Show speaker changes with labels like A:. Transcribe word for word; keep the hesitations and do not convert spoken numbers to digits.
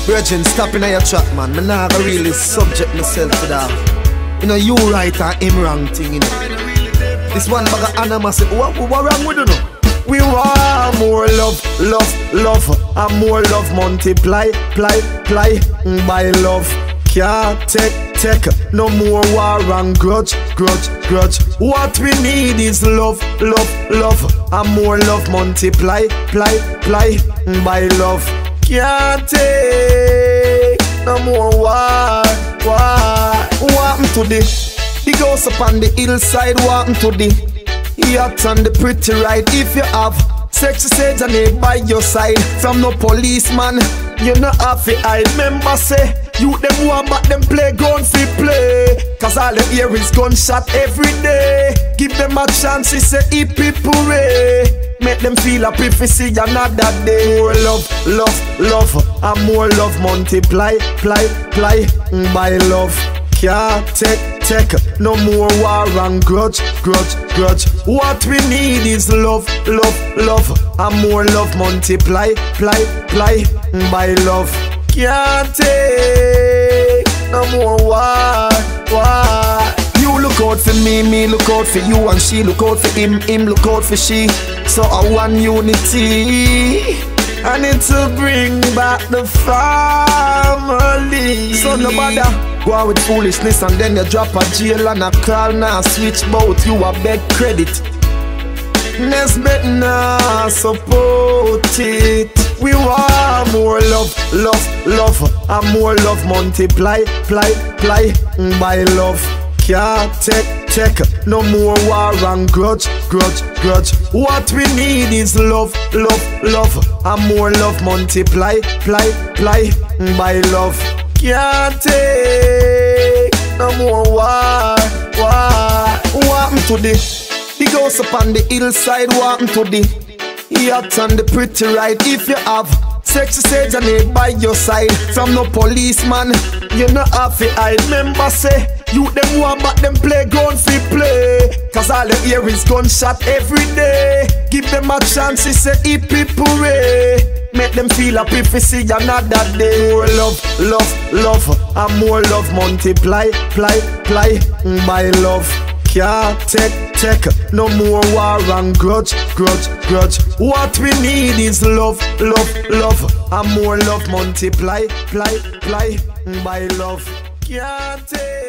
A: Virgin, stop in your chat, man. Me nah go really subject myself to that. You know, you right and him wrong thing, you know. This one bag of animals, what, what wrong with you know? We want more love, love, love, and more love multiply, ply, ply, by love. Can't take, take, no more war and grudge, grudge, grudge. What we need is love, love, love, and more love multiply, ply, ply, by love. Can't take no more war, war. What happened to the, the ghost up on the hillside? What happened to the yacht and the pretty ride? If you have sexy sage and they by your side, from no policeman, you not have to hide. Remember say, you them want but them play gun fi play, cause all them hear is gunshot every day. Give them a chance, he say hip hip hooray. Make them feel a if we see another day. More love, love, love, and more love multiply, ply, ply, by love. Can't take, take, no more war and grudge, grudge, grudge. What we need is love, love, love, and more love multiply, ply, ply, by love. Can't take no more war, war. You look out for me, me look out for you, and she look out for him, him look out for she. So I want unity, and it will bring back the family. So no bother go out with foolishness and then you drop a jail and a call now switch bout you a beg credit. Nesbet nah support it. We want more love, love, love, and more love multiply, ply, ply, by love. Can't take, take, no more war and grudge, grudge, grudge. What we need is love, love, love, and more love multiply, ply, ply, by love. Can't take no more war, war. What happened to the, the ghost up on the hillside? What happened to the yacht and the pretty ride? If you have sexy sage and they by your side, from no policeman, you not have to hide. Remember say, you them want but them play gun fi play, cause all them hear is gunshot every day. Give them a chance, he say hip hip hooray. Make them feel up if we see another day. More love, love, love, and more love multiply, ply, ply, by love. Can't take, take, no more war and grudge, grudge, grudge. What we need is love, love, love, and more love multiply, ply, ply, by love. Can't take